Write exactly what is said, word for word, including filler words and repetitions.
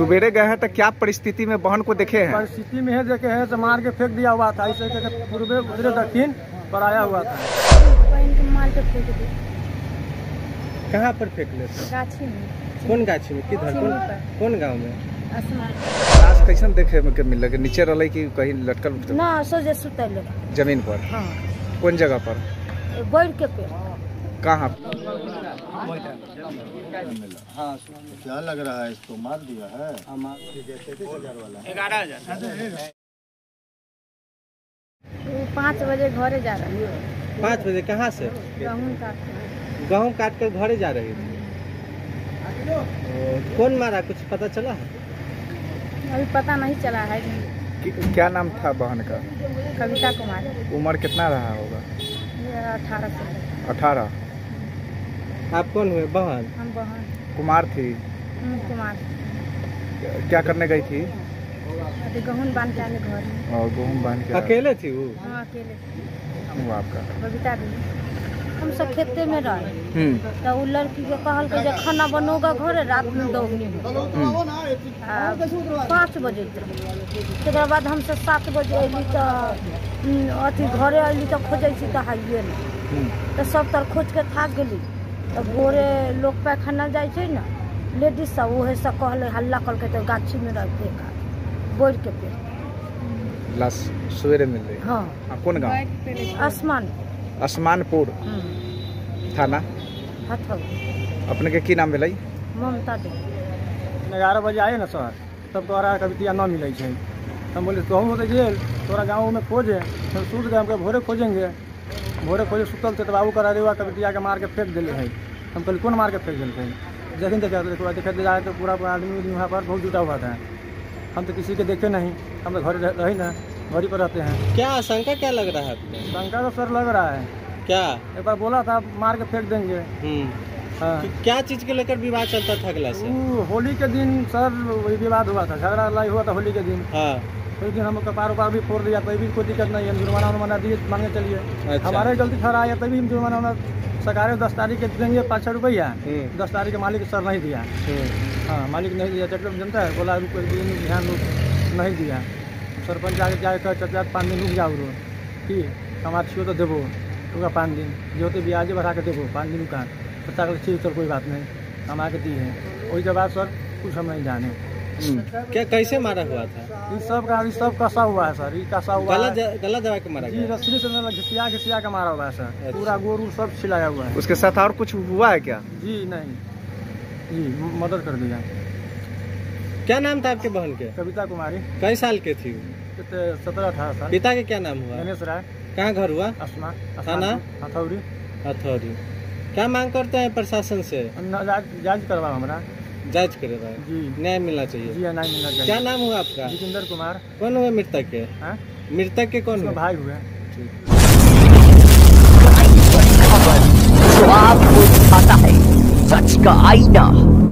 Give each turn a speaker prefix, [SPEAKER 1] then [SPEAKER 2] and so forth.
[SPEAKER 1] सुबेरे गए हैं तो क्या परिस्थिति में बहन को देखे हैं?
[SPEAKER 2] परिस्थिति में है देखे हैं तो मार के फेंक दिया हुआ था, इसे पूर्व उधर दक्षिण पर आया हुआ था।
[SPEAKER 3] मार के फेंक दिया।
[SPEAKER 2] कहाँ पर फेंक लेते?
[SPEAKER 3] गाछी में।
[SPEAKER 2] कौन गाछी में? किधर? कौन कौन गाँव में?
[SPEAKER 1] लाश कैसन देखे में के मिल नीचे रही कि कहीं लटकल
[SPEAKER 3] ना सोजे सुतल
[SPEAKER 1] जमीन पर?
[SPEAKER 3] हाँ।
[SPEAKER 1] कौन जगह पर?
[SPEAKER 3] बैठ के पे।
[SPEAKER 1] कहाँ?
[SPEAKER 4] हाँ, क्या लग रहा है इसको? मार दिया है?
[SPEAKER 2] ग्यारह हजार।
[SPEAKER 3] पाँच बजे घरे जा रहे हैं।
[SPEAKER 2] पाँच बजे कहाँ से?
[SPEAKER 3] गेहूँ काट
[SPEAKER 2] गेहूँ काट कर घरे जा रही थी। कौन मारा कुछ पता चला है?
[SPEAKER 3] अभी पता नहीं चला है।
[SPEAKER 1] कि, क्या नाम था बहन का?
[SPEAKER 3] कविता कुमार।
[SPEAKER 1] उम्र कितना रहा होगा?
[SPEAKER 3] अठारह से।
[SPEAKER 1] अठारह।
[SPEAKER 2] आप कौन हुए? बहन?
[SPEAKER 3] हम बहन।
[SPEAKER 1] कुमार थी?
[SPEAKER 3] कुमार।
[SPEAKER 1] क्या करने गई थी?
[SPEAKER 3] अभी गेहूँ बांध के आने घर में।
[SPEAKER 1] और गेहूँ बांध के?
[SPEAKER 2] अकेले थी वो?
[SPEAKER 3] हाँ अकेले।
[SPEAKER 1] वो आपका?
[SPEAKER 3] बबीता भी। हम सब खेते में रहे तो वो लड़की के कहल के जब खाना बनोगा घर रात में दौड़नी हो पाँच बजे तक बाद हम से सात बजे अली तो अथी घरे अली तो खोजे तो हाइए नहीं तो सब तर खोज के थाक गली तो भोरे लोग पैखाना जाए ना लेडीज सब वह सब कहले हल्ला करके तो गाछी में रह बोर के पे
[SPEAKER 1] लाश सवेरे मिल रही?
[SPEAKER 3] हाँ।
[SPEAKER 1] कौन गाँव?
[SPEAKER 3] आसमान
[SPEAKER 1] आसमानपुर थाना
[SPEAKER 3] हथौड़ी।
[SPEAKER 1] अपने के की नाम भेलै?
[SPEAKER 3] ममता दे।
[SPEAKER 2] ग्यारह बजे आए ना सर तब तोरा कवितिया न मिले छे। हम बोले तो हम होते जेल तोरा गाँव में खोजे फिर सूत गए हमके भोरे खोजेंगे। भोरे खोजे सुतल थे तो बाबू करा हुआ कवितिया के मार के फेंक दिले है। हम कहले कौन मार के फेंक दिल जखन देखे देखे दे जाए तो पूरा आदमी वहाँ पर बहुत जुटा हुआ था। हम तो किसी के देखे नहीं, हम तो घर रही ना घर पर रहते हैं। क्या आशंका क्या लग रहा है? शंका तो सर लग रहा है क्या एक बार बोला था मार के फेंक देंगे। हाँ। क्या चीज के लेकर विवाद चलता था अगला से? होली के दिन सर वही विवाद हुआ था, झगड़ा लड़ाई हुआ था होली के दिन। हाँ। उस दिन हम कपार उपार भी फोड़ दिया, तभी भी कोई दिक्कत नहीं है, जुर्माना उर्माना दिए मांगे चलिए। अच्छा। हमारे गलती ठहरा है तभी हम जुर्माना सरकार दस तारीख के देंगे पाँच सौ रुपया, दस तारीख के मालिक सर नहीं दिया। हाँ मालिक नहीं दिया, चक्कर जनता है बोला ध्यान नहीं दिया। सरपंच आगे जाए तो चाचा पाँच दिन रुक जाओ रो ठीक हमारे छियो तो देवो रुका पाँच दिन जो होते ब्याजे बढ़ा के देवो पाँच दिन का पता कर ठीक सर कोई बात नहीं हम आके दिए हैं। वही के बाद सर कुछ हम नहीं जाने क्या कैसे मारा हुआ था? इस सब का इस सब कसा हुआ है सर, ये कसा हुआ गला ज, गला दबा के मारा जी, रस्सी से घिसिया घिसिया के मारा हुआ है सर। अच्छा। पूरा गोर उर सब छिलाया हुआ है।
[SPEAKER 1] उसके साथ और कुछ हुआ है क्या?
[SPEAKER 2] जी नहीं जी मदद कर दिया। क्या नाम था आपके बहन के? कविता कुमारी। कई साल के थी? सत्रह अठारह साल। पिता के क्या नाम हुआ? गणेश राय। कहाँ घर हुआ? आसमान थाना हथौड़ी। हथौड़ी। क्या मांग करते हैं प्रशासन से? जांच करवा हमारा जांच करेगा जी, न्याय मिलना चाहिए। जी न्याय मिलना चाहिए। क्या नाम हुआ आपका? जितेंद्र कुमार। कौन हुए मृतक के? मृतक के कौन हुए? भाई हुए।
[SPEAKER 5] जो आपको दिखाता है सच का आईना।